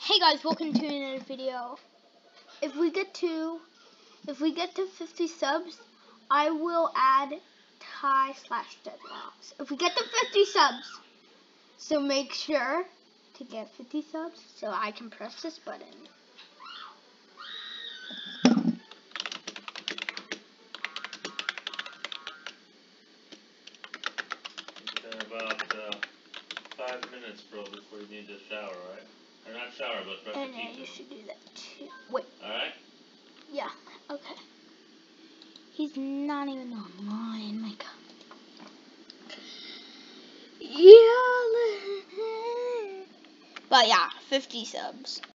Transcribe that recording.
Hey guys, welcome to another video. If we get to 50 subs, I will add Ty/Deadlocks. If we get to 50 subs, so make sure to get 50 subs so I can press this button. About 5 minutes, bro, before you need to shower, right? Or not shower, but brush your teeth. And you should do that too. Wait. Alright? Yeah, okay. He's not even online, my god. Yeah. But yeah, 50 subs.